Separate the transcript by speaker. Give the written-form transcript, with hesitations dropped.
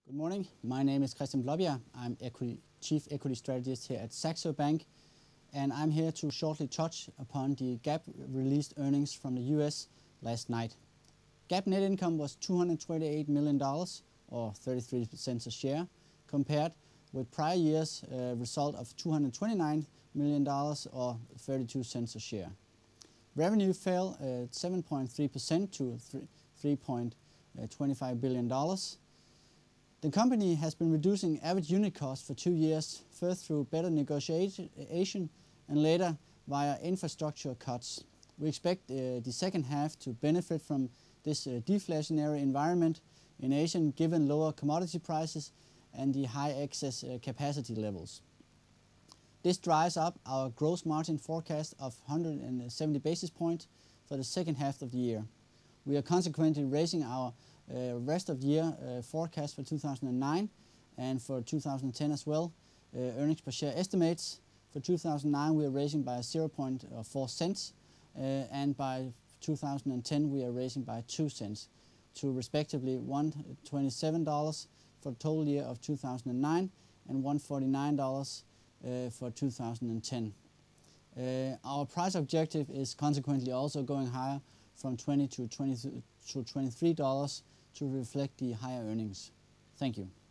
Speaker 1: Good morning. My name is Christian Blåbjerg. I'm Chief Equity Strategist here at Saxo Bank, and I'm here to shortly touch upon the GAAP released earnings from the US last night. GAAP net income was $228 million, or 33 cents a share, compared with prior year's result of $229 million, or 32 cents a share. Revenue fell 7.3% to $3.25 billion. The company has been reducing average unit costs for 2 years, first through better negotiation and later via infrastructure cuts. We expect the second half to benefit from this deflationary environment in Asia, given lower commodity prices and the high excess capacity levels. This drives up our gross margin forecast of 170 basis points for the second half of the year. We are consequently raising our rest of the year forecast for 2009 and for 2010 as well. Earnings per share estimates for 2009 we are raising by 0.4 cents and by 2010 we are raising by 2 cents to respectively $127 for the total year of 2009 and $149 for 2010. Our price objective is consequently also going higher from $20 to $23 to reflect the higher earnings. Thank you.